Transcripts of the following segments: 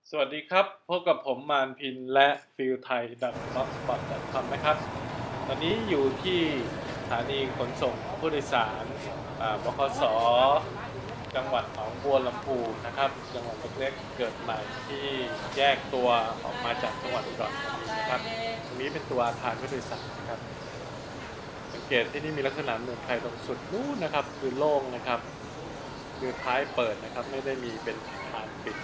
สวัสดีครับพบกับผมมานพินและฟิลไทย .blogspot.com นะครับตอนนี้อยู่ที่สถานีขนส่งผู้โดยสารบขสจังหวัดหนองบัวลำพูนะครับจังหวัดเล็กๆเกิดใหม่ที่แยกตัวออกมาจากจังหวัดอุดรธานีนะครับตรงนี้เป็นตัวอาคารผู้โดยสารนะครับสังเกตที่นี่มีลักษณะเหมือนไทยตรงสุดนู้นนะครับคือโล่งนะครับคือท้ายเปิดนะครับไม่ได้มีเป็นอาคารปิด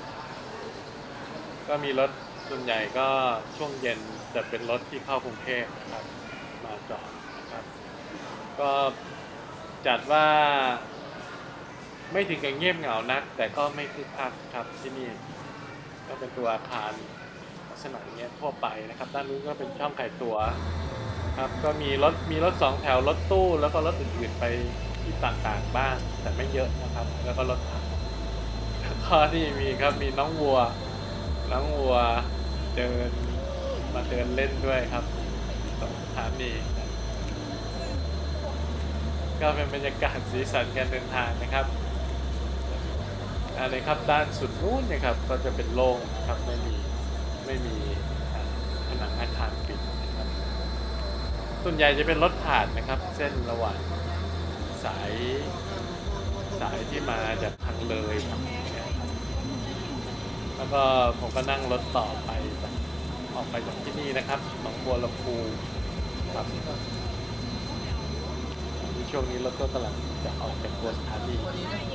ก็มีรถส่วนใหญ่ก็ช่วงเย็นจะเป็นรถที่เข้ากรุงเทพนะครับมาจอดนะครับก็จัดว่าไม่ถึงกับเงียบเหงานักแต่ก็ไม่คึกคักครับที่นี่ก็เป็นตัวอาคารลักษณะอย่างเงี้ยทั่วไปนะครับด้านนู้นก็เป็นช่องขายตั๋วครับก็มีรถสองแถวรถตู้แล้วก็รถอื่นๆไปที่ต่างๆบ้างแต่ไม่เยอะนะครับแล้วก็รถถังข้อที่มีครับมีน้องวัวเดินมาเดินเล่นด้วยครับตรงสถานีก็เป็นบรรยากาศสีสันการเดินทางนะครับอะไรครับด้านสุดนู้นนะครับก็จะเป็นโล่งครับไม่มีผนังอาคารปิดนะครับส่วนใหญ่จะเป็นรถผ่านนะครับเส้นระหว่างสายสายที่มาจากทางเลยครับแล้วก็ผมก็นั่งรถต่อไปออกไปจากที่นี่นะครับหนองบัวลำพูครับช่วงนี้รถก็กำลังจะออกจากตัวสถานี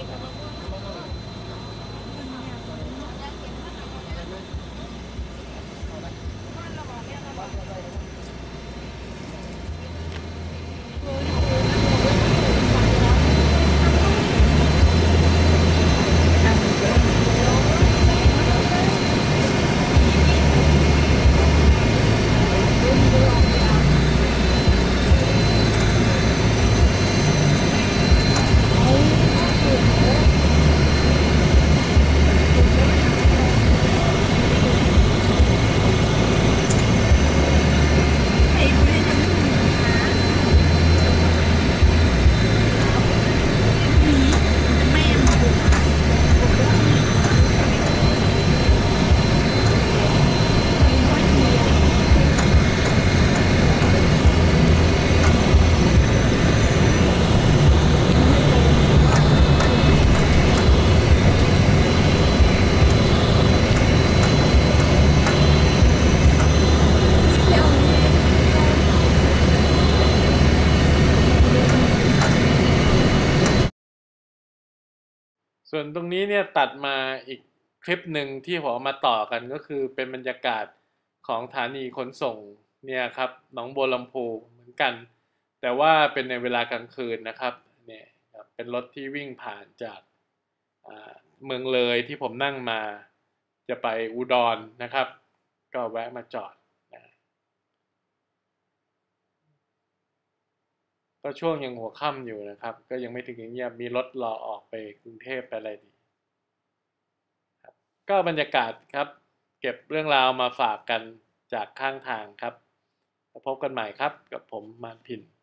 ส่วนตรงนี้เนี่ยตัดมาอีกคลิปหนึ่งที่ผมเอามาต่อกันก็คือเป็นบรรยากาศของสถานีขนส่งเนี่ยครับหนองบัวลำพูเหมือนกันแต่ว่าเป็นในเวลากลางคืนนะครับเนี่ยครับเป็นรถที่วิ่งผ่านจากเมืองเลยที่ผมนั่งมาจะไปอุดรนะครับก็แวะมาจอดนะก็ช่วงยังหัวค่ำอยู่นะครับก็ยังไม่ถึงอย่างเงียบมีรถรอออกไปกรุงเทพไปอะไรดีก็บรรยากาศครับเก็บเรื่องราวมาฝากกันจากข้างทางครับแล้วพบกันใหม่ครับกับผมมานพิน